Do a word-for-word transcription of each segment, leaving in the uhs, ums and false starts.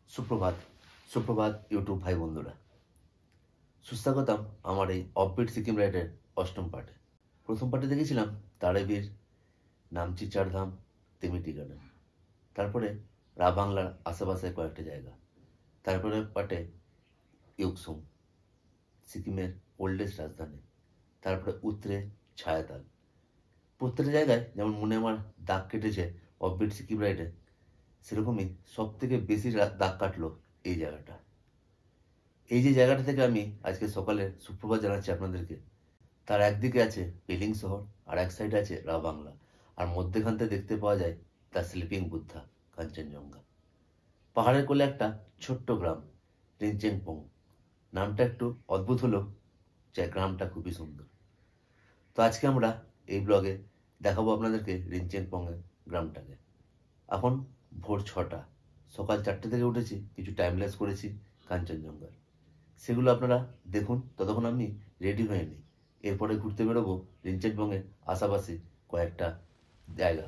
সুপ্রভাত সুপ্রভাত ইউটিউব ভাই বন্ধুরা, সুস্বাগতম আমার এই অফবিট সিকিম রাইডের অষ্টম পার্টে। প্রথম পার্টে দেখেছিলাম তারেবীর, নামচি চারধাম, তেমিটি গার্ডেন, তারপরে রা বাংলার আশেপাশে কয়েকটা জায়গা, তারপরে পার্টে ইউকসুম সিকিমের ওল্ডেস্ট রাজধানী, তারপরে উত্তরে ছায়াতাল। প্রত্যেকটা জায়গায় যেমন মনে আমার দাগ কেটেছে অফবিট সিকিম রাইডে, সেরকমই সব থেকে বেশি দাগ কাটলো এই জায়গাটা। এই যে জায়গাটা থেকে আমি আজকে সকালে সুপ্রভাত জানাচ্ছি আপনাদেরকে, তার একদিকে আছে পেলিং শহর, আর এক সাইডে আছে রা বাংলা, আর মধ্যেখানতে দেখতে পাওয়া যায় দ্য স্লিপিং বুদ্ধা কাঞ্চনজঙ্ঘা। পাহাড়ের কোলে একটা ছোট্ট গ্রাম রিনচেনপং। নামটা একটু অদ্ভুত হলো, যে গ্রামটা খুবই সুন্দর। তো আজকে আমরা এই ব্লগে দেখাবো আপনাদেরকে রিনচেনপং এর গ্রামটাকে। এখন ভোর ছটা, সকাল চারটে থেকে উঠেছি, কিছু টাইমলেস করেছি কাঞ্চনজঙ্ঘার, সেগুলো আপনারা দেখুন। ততক্ষণ আমি রেডি হয়ে নিই, এরপরে ঘুরতে বেরোবো রিনচেনপংয়ের আশাপাশি কয়েকটা জায়গা।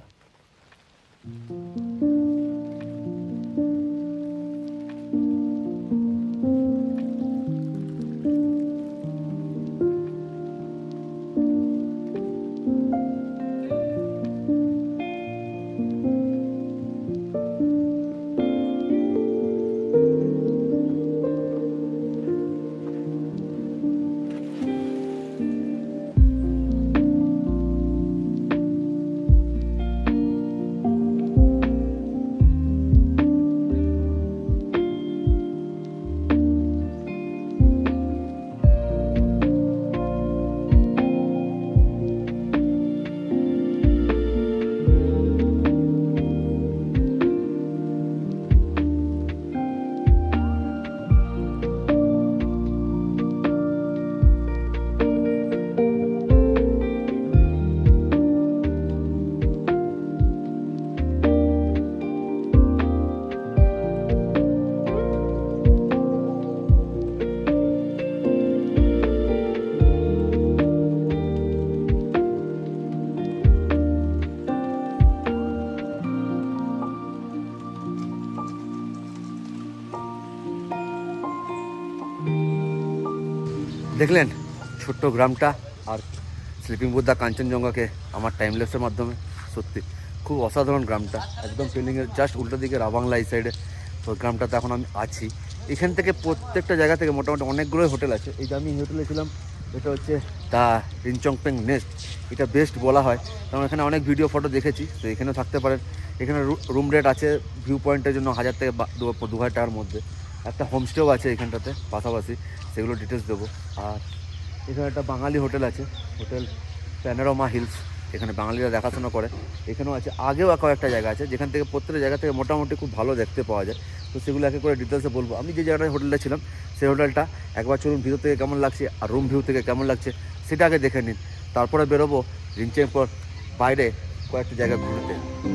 দেখলেন ছোট্ট গ্রামটা আর স্লিপিং বুদ্ধা কাঞ্চনজঙ্ঘাকে আমার টাইমলেসের মাধ্যমে। সত্যি খুব অসাধারণ গ্রামটা, একদম ফিলিংয়ের জাস্ট উল্টো দিকে রা বাংলা এই সাইডে। তো গ্রামটাতে এখন আমি আছি। এখান থেকে প্রত্যেকটা জায়গা থেকে মোটামুটি অনেকগুলোই হোটেল আছে। এই যে আমি হোটেলে ছিলাম, এটা হচ্ছে দ্য রিনচেনপং নেস্ট। এটা বেস্ট বলা হয়, কারণ এখানে অনেক ভিডিও ফটো দেখেছি। তো এখানেও থাকতে পারেন। এখানে রুম রেট আছে ভিউ পয়েন্টের জন্য হাজার থেকে দু হাজার টাকার মধ্যে। একটা হোমস্টেও আছে এখানটাতে পাশাপাশি, সেগুলো ডিটেলস দেবো। আর এখানে একটা বাঙালি হোটেল আছে, হোটেল প্যানোরামা হিলস, এখানে বাঙালিরা দেখাশোনা করে। এখানেও আছে, আগেও কয়েকটা জায়গা আছে যেখান থেকে প্রত্যেকটা জায়গা থেকে মোটামুটি খুব ভালো দেখতে পাওয়া যায়। তো সেগুলো একে করে ডিটেলসে বলবো। আমি যে জায়গাটায় হোটেলটা ছিলাম, সেই হোটেলটা একবার চলুন ভিতর থেকে কেমন লাগছে আর রুম ভিউ থেকে কেমন লাগছে সেটা আগে দেখে নিন, তারপরে বেরোবো রিনচেনপং বাইরে কয়েকটা জায়গা ঘুরতে।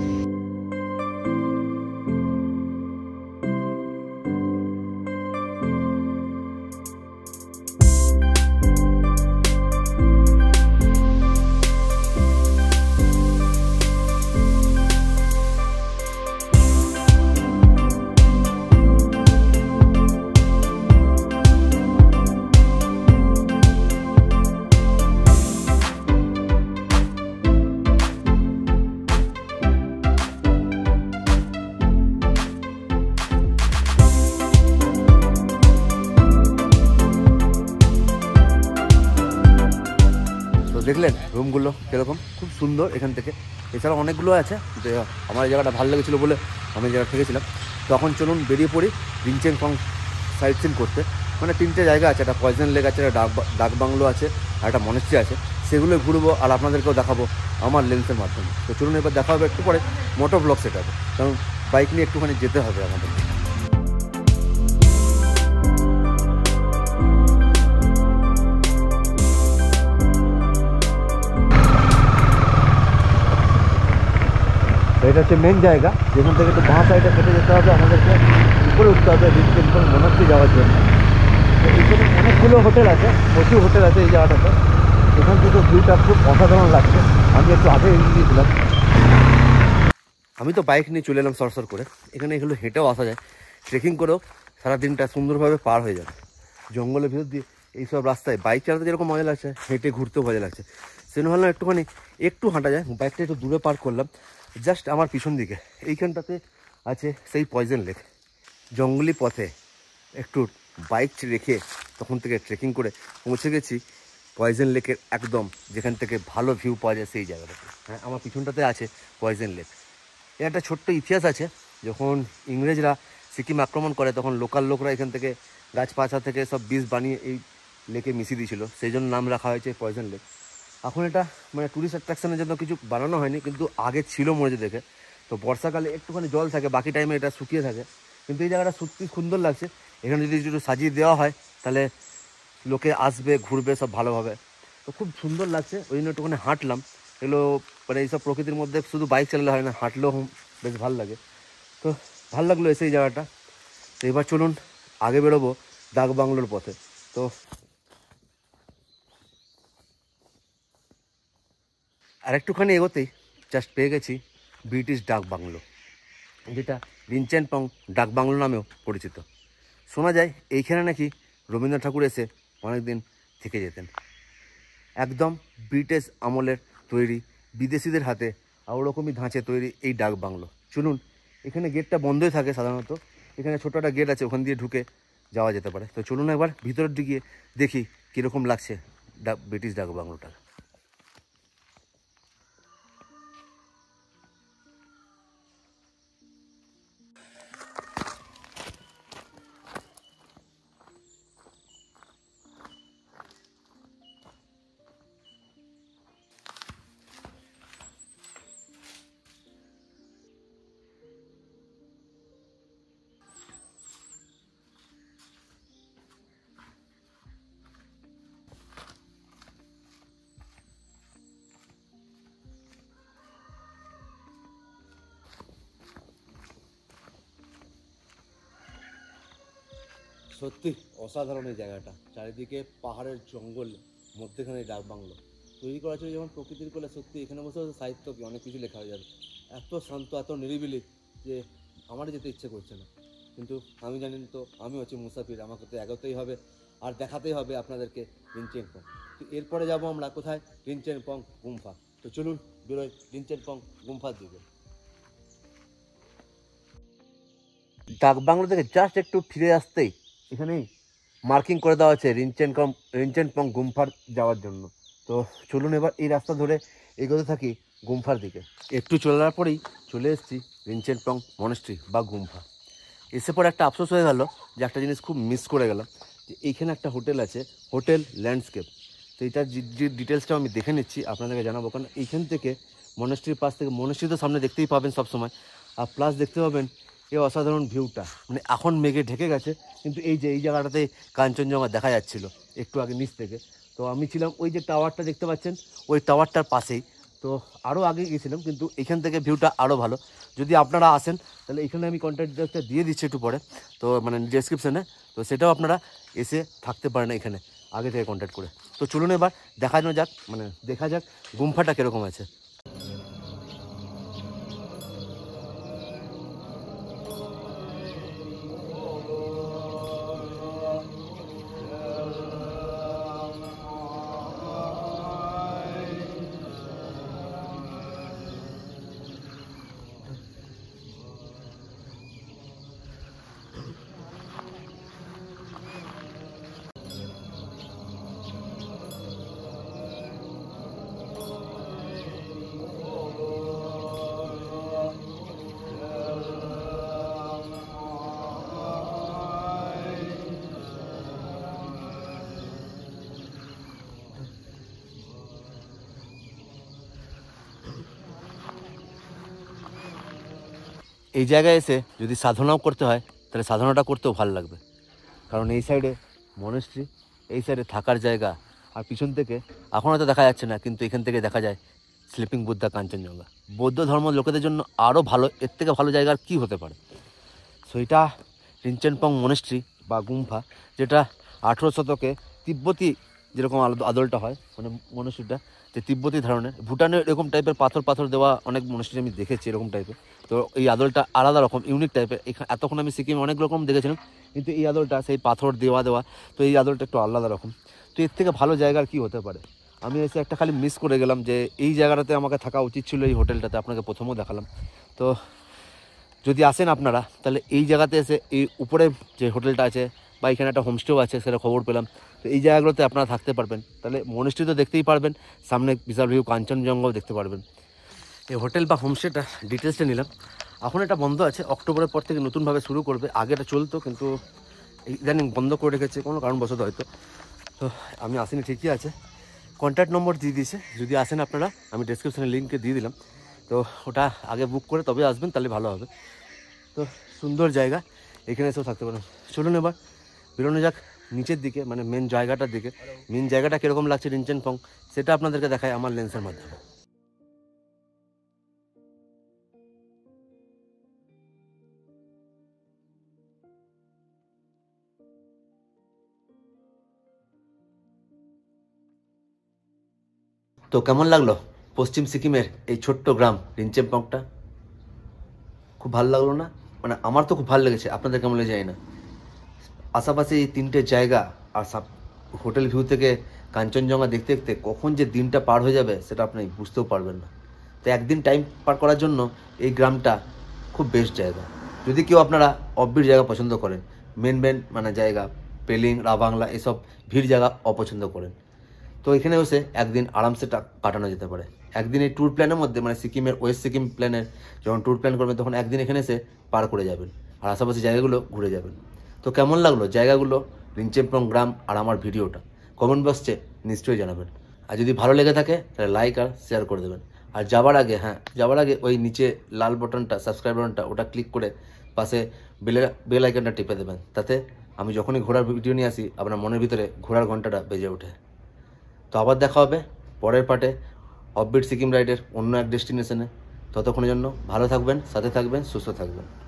দেখলেন রুমগুলো কীরকম, খুব সুন্দর এখান থেকে। এছাড়া অনেকগুলো আছে, যে আমার এই জায়গাটা ভালো লেগেছিলো বলে আমি জায়গা থেকেছিলাম। তখন চলুন বেরিয়ে পড়ি রিনচেনপং সাইট সিন করতে। মানে তিনটে জায়গা আছে, একটা পয়জন লেক আছে, একটা ডাক ডাক বাংলো আছে, আর একটা মনেস্ট্রি আছে। সেগুলো ঘুরবো আর আপনাদেরকেও দেখাবো আমার লেন্সের মাধ্যমে। তো চলুন এবার দেখা হবে একটু পরে মোটোভ্লগ সেটাতে, কারণ বাইক নিয়ে একটুখানি যেতে হবে আমাদের। এটা হচ্ছে মেন জায়গা, যেখান থেকে একটু বাঁ সাইডে কেটে যেতে হবে আমাদেরকে, উপরে উঠতে হবে রিনচেনপং মনাস্ট্রি যাওয়ার জন্য। তো এখানে অনেকগুলো হোটেল আছে, প্রচুর হোটেল আছে এই জায়গাটাতে। এখান থেকে ভিউটা খুব অসাধারণ লাগছে। আমি একটু আগে এগিয়ে গিয়েছিলাম। আমি তো বাইক নিয়ে চলে এলাম সরসর করে। এখানে এগুলো হেঁটেও আসা যায়, ট্রেকিং করেও সারাদিনটা সুন্দরভাবে পার হয়ে যাবে। জঙ্গলের ভিতর দিয়ে এইসব রাস্তায় বাইক চালাতে যেরকম মজা লাগছে, হেঁটে ঘুরতেও মজা লাগছে। সেজন্য ভাবলাম একটুখানি একটু হাঁটা যায়, বাইকটা একটু দূরে পার করলাম। জাস্ট আমার পিছন দিকে এইখানটাতে আছে সেই পয়জন লেক। জঙ্গলি পথে একটু বাইক রেখে তখন থেকে ট্রেকিং করে পৌঁছে গেছি পয়জন লেকের একদম যেখান থেকে ভালো ভিউ পাওয়া যায় সেই জায়গাটাতে। হ্যাঁ, আমার পিছনটাতে আছে পয়জন লেক। এর একটা ছোট্ট ইতিহাস আছে। যখন ইংরেজরা সিকিম আক্রমণ করে তখন লোকাল লোকরা এখান থেকে গাছপাছা থেকে সব বিষ বানিয়ে এই লেকে মিশিয়ে দিয়েছিল, সেই জন্য নাম রাখা হয়েছে পয়জন লেক। এখন এটা মানে ট্যুরিস্ট অ্যাট্রাকশনের জন্য কিছু বানানো হয়নি, কিন্তু আগে ছিল মনে দেখে। তো বর্ষাকালে একটুখানি জল থাকে, বাকি টাইমে এটা শুকিয়ে থাকে। কিন্তু এই জায়গাটা সত্যি সুন্দর লাগছে। এখানে যদি একটু সাজিয়ে দেওয়া হয় তাহলে লোকে আসবে, ঘুরবে সব ভালোভাবে। তো খুব সুন্দর লাগছে, ওই জন্য একটুখানি হাঁটলাম। এগুলো মানে এইসব প্রকৃতির মধ্যে শুধু বাইক চালালে হয় না, হাঁটলেও বেশ ভালো লাগে। তো ভালো লাগলো এসে এই জায়গাটা। তো এবার চলুন আগে বেরোবো ডাক বাংলোর পথে। তো আর একটুখানি এগোতেই জাস্ট পেয়ে গেছি ব্রিটিশ ডাক বাংলো, যেটা রিনচেনপং ডাক বাংলো নামেও পরিচিত। শোনা যায় এইখানে নাকি রবীন্দ্রনাথ ঠাকুর এসে অনেকদিন থেকে যেতেন। একদম ব্রিটিশ আমলের তৈরি, বিদেশিদের হাতে ওরকমই ধাঁচে তৈরি এই ডাক বাংলো। চলুন, এখানে গেটটা বন্ধই থাকে সাধারণত, এখানে ছোটো একটা গেট আছে, ওখান দিয়ে ঢুকে যাওয়া যেতে পারে। তো চলুন একবার ভিতরের দিকে দেখি কীরকম লাগছে ডাক ব্রিটিশ ডাক বাংলোটা। সত্যি অসাধারণ এই জায়গাটা, চারিদিকে পাহাড়ের জঙ্গল, মধ্যেখানে ডাক বাংলো তৈরি করা ছিল যেমন প্রকৃতির কোলে। সত্যি এখানে বসে বসে সাহিত্য কি অনেক কিছু লেখা হয়ে যাবে। এত শান্ত, এত নিরিবিলি যে আমারই যেতে ইচ্ছে করছে না। কিন্তু আমি জানেন তো, আমি হচ্ছে মুসাফির, আমাকে তো এগোতেই হবে আর দেখাতেই হবে আপনাদেরকে রিনচেনপং। তো এরপরে যাব আমরা কোথায়? রিনচেনপং গুম্ফা। তো চলুন বেরোয় রিনচেনপং গুম্ফার দিকে। ডাক বাংলো থেকে জাস্ট একটু ফিরে আসতেই এখানেই মার্কিং করে দেওয়া আছে রিনচেনপং রিনচেনপং গুম্ফার যাওয়ার জন্য। তো চলুন এবার এই রাস্তা ধরে এগোতে থাকি গুম্ফার দিকে। একটু চলার পরেই চলে এসেছি রিনচেনপং মনেস্ট্রি বা গুম্ফা। এসে পরে একটা আফসোস হয়ে গেল যে একটা জিনিস খুব মিস করে গেলাম, যে এইখানে একটা হোটেল আছে, হোটেল ল্যান্ডস্কেপ। তো এইটার যে ডিটেলসটা আমি দেখে নিচ্ছি আপনাদেরকে জানাবো। কারণ এইখান থেকে মনেস্ট্রির পাশ থেকে, মনেস্ট্রি তো সামনে দেখতেই পাবেন সবসময়, আর প্লাস দেখতে পাবেন এই অসাধারণ ভিউটা। মানে এখন মেঘে ঢেকে গেছে, কিন্তু এই যে এই জায়গাটাতে কাঞ্চনজঙ্ঘা দেখা যাচ্ছিল একটু আগে নিচ থেকে। তো আমি ছিলাম ওই যে টাওয়ারটা দেখতে পাচ্ছেন, ওই টাওয়ারটার পাশেই। তো আরও আগে গিয়েছিলাম, কিন্তু এখান থেকে ভিউটা আরও ভালো। যদি আপনারা আসেন তাহলে এখানে আমি কন্ট্যাক্ট ডিটেলসটা দিয়ে দিচ্ছি একটু পরে, তো মানে ডেসক্রিপশানে। তো সেটাও আপনারা এসে থাকতে পারেন এখানে আগে থেকে কন্ট্যাক্ট করে। তো চলুন এবার দেখানো যাক, মানে দেখা যাক গুম্ফাটা কীরকম আছে। এই জায়গায় এসে যদি সাধনাও করতে হয় তাহলে সাধনাটা করতেও ভালো লাগবে। কারণ এই সাইডে মনেস্ট্রি, এই সাইডে থাকার জায়গা, আর পিছন থেকে এখন হয়তো দেখা যাচ্ছে না, কিন্তু এখান থেকে দেখা যায় স্লিপিং বুদ্ধা কাঞ্চনজঙ্ঘা। বৌদ্ধ ধর্ম লোকেদের জন্য আরও ভালো, এর থেকে ভালো জায়গা আর কী হতে পারে। সো এটা রিনচেনপং মনেস্ট্রি বা গুম্ফা, যেটা আঠেরো শতকে তিব্বতী যেরকম আদলটা হয়, মানে মনস্ট্রিটা যে তিব্বতী ধরনের, ভুটানে এরকম টাইপের পাথর পাথর দেওয়া অনেক মনস্ট্রি আমি দেখেছি এরকম টাইপের। তো এই আদলটা আলাদা রকম ইউনিক টাইপের। এখানে এতক্ষণ আমি সিকিমে অনেক রকম দেখেছিলাম, কিন্তু এই আদলটা সেই পাথর দেওয়া দেওয়া, তো এই আদলটা একটু আলাদা রকম। তো এর থেকে ভালো জায়গা আর কী হতে পারে। আমি এসে একটা খালি মিস করে গেলাম যে এই জায়গাটাতে আমাকে থাকা উচিত ছিল, এই হোটেলটাতে আপনাকে প্রথমেও দেখালাম। তো যদি আসেন আপনারা, তাহলে এই জায়গাতে এসে এই উপরে যে হোটেলটা আছে বা এখানে একটা হোমস্টেও আছে সেটা খবর পেলাম, তো এই জায়গাগুলোতে আপনারা থাকতে পারবেন। তাহলে মনেস্ট্রি তো দেখতেই পারবেন, সামনে বিশাল ভিউ কাঞ্চনজঙ্ঘাও দেখতে পারবেন। এই হোটেল বা হোমস্টেটা ডিটেলসটা নিলাম। এখন এটা বন্ধ আছে, অক্টোবরের পর থেকে নতুনভাবে শুরু করবে। আগে এটা চলতো, কিন্তু ইদানিং বন্ধ করে রেখেছে কোনো কারণবশত হয়তো। তো আমি আসিনি, ঠিকই আছে। কন্ট্যাক্ট নম্বর দিয়ে দিয়েছে, যদি আসেন আপনারা আমি ডেসক্রিপশানে লিঙ্কে দিয়ে দিলাম। তো ওটা আগে বুক করে তবে আসবেন, তাহলে ভালো হবে। তো সুন্দর জায়গা, এখানে এসেও থাকতে পারেন। চলুন এবার বেরোনো যাক নিচের দিকে, মানে মেন জায়গাটার দিকে। মেন জায়গাটা কীরকম লাগছে রিনচেনপং, সেটা আপনাদেরকে দেখায় আমার লেন্সের মাধ্যমে। তো কেমন লাগলো পশ্চিম সিকিমের এই ছোট্ট গ্রাম রিনচেনপংটা? খুব ভালো লাগলো না? মানে আমার তো খুব ভালো লেগেছে, আপনাদের কেমন লেগে যায় না। আশেপাশে এই তিনটে জায়গা আর হোটেল ভিউ থেকে কাঞ্চনজঙ্ঘা দেখতে দেখতে কখন যে দিনটা পার হয়ে যাবে সেটা আপনি বুঝতেও পারবেন না। তো একদিন টাইম পার করার জন্য এই গ্রামটা খুব বেস্ট জায়গা। যদি কেউ আপনারা অফবিট জায়গা পছন্দ করেন, মেন মেন মানে জায়গা পেলিং রাবাংলা এসব ভিড় জায়গা অপছন্দ করেন, তো এখানে এসে একদিন আরামসে কাটানো যেতে পারে। একদিন এই ট্যুর প্ল্যানের মধ্যে, মানে সিকিমের ওয়েস্ট সিকিম প্ল্যানের যখন ট্যুর প্ল্যান করবেন তখন একদিন এখানে এসে পার করে যাবেন আর আশেপাশে জায়গাগুলো ঘুরে যাবেন। তো কেমন লাগলো জায়গাগুলো, রিনচেনপং গ্রাম আর আমার ভিডিওটা, কমেন্ট বক্সে নিশ্চয়ই জানাবেন। আর যদি ভালো লেগে থাকে তাহলে লাইক আর শেয়ার করে দেবেন। আর যাবার আগে, হ্যাঁ যাবার আগে ওই নিচে লাল বাটনটা, সাবস্ক্রাইব বাটনটা, ওটা ক্লিক করে পাশে বেল বেল আইকনটা টিপে দেবেন, তাতে আমি যখনই ঘোরার ভিডিও নিয়ে আসি আপনার মনের ভিতরে ঘোরার ঘন্টাটা বেজে ওঠে। তো আবার দেখা হবে পরের পার্টে অফবিট সিকিম রাইডের অন্য এক ডেস্টিনেশনে। ততক্ষণের জন্য ভালো থাকবেন, সাথে থাকবেন, সুস্থ থাকবেন।